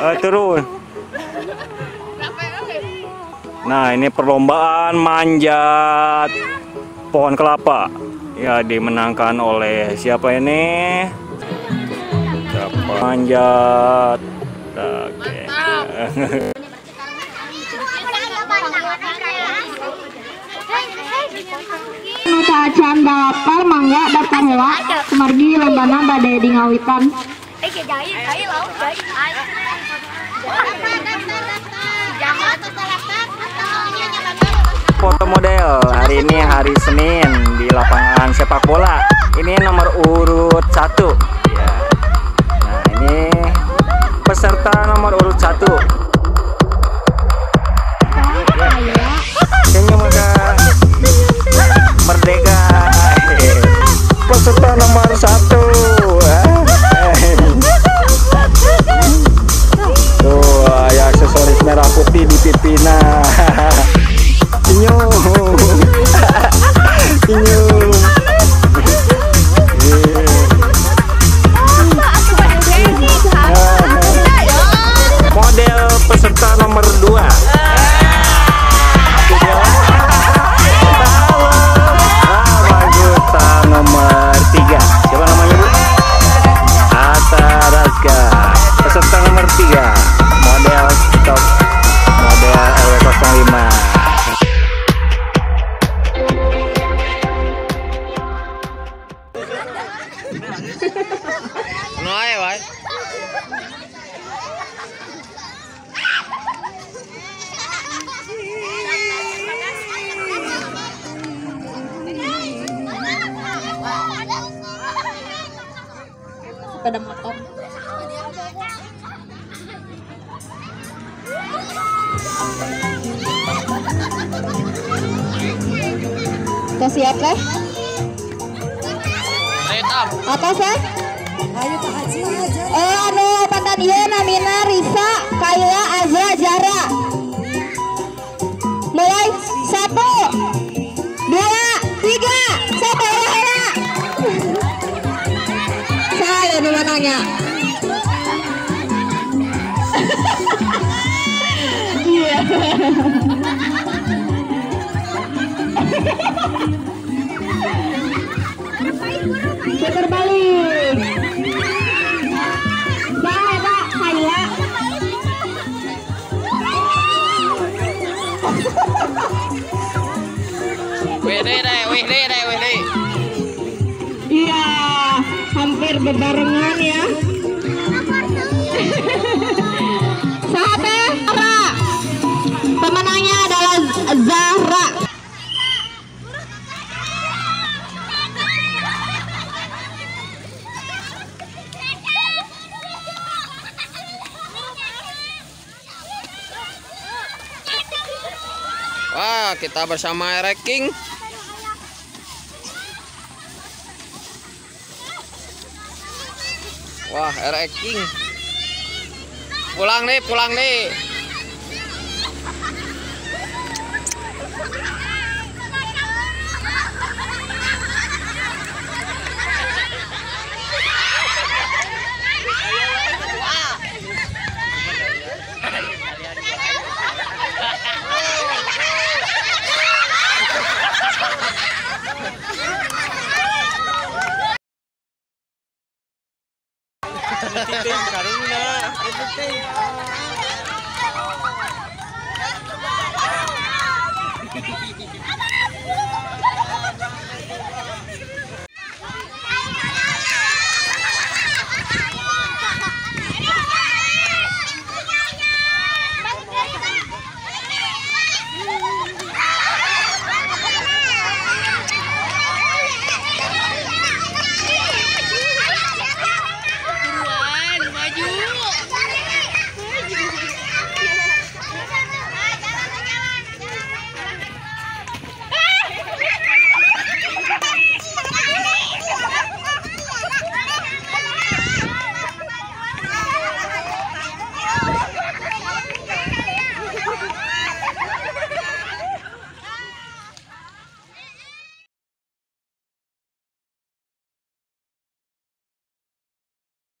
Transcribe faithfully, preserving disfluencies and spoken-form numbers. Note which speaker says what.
Speaker 1: Eh, turun. Nah, ini perlombaan manjat pohon kelapa. Ya, dimenangkan oleh siapa ini? Siapa manjat? Oke.
Speaker 2: Saacan balapan mangga daftar heula kumargi lombana bade di ngawitan.
Speaker 1: Foto model hari ini hari Senin di lapangan sepak bola. Ini nomor urut satu. Ya. Nah, ini peserta nomor urut satu. Senyum muda merdeka. Peserta nomor satu. Tuh, ya aksesoris merah putih di pipina. Senyum. Senyum. Model peserta nomor dua. Nomor tiga. Siapa namanya, Bu? Atta Razga. Peserta nomor tiga. Model top. Model R W nol lima.
Speaker 3: Nói vậy.
Speaker 2: Sepeda motor. Kita siap teh? Atas ya?
Speaker 4: Ayo Pak Haji.
Speaker 2: Eh anu pantan ieu namina Risa, Kaila, Azra, Jara. Mulai satu, dua, tiga, satu heula. Saya nu nanya. Iya. Putar balik. Dah, dah, Kaila.
Speaker 3: Wih deh, wih deh, wih deh.
Speaker 2: Iya, hampir berbarengan ya. Sahabat Zahra, pemenangnya adalah Zahra.
Speaker 3: Wah, kita bersama Eric King. Wah, Eric King. Pulang nih, pulang nih. Karuna,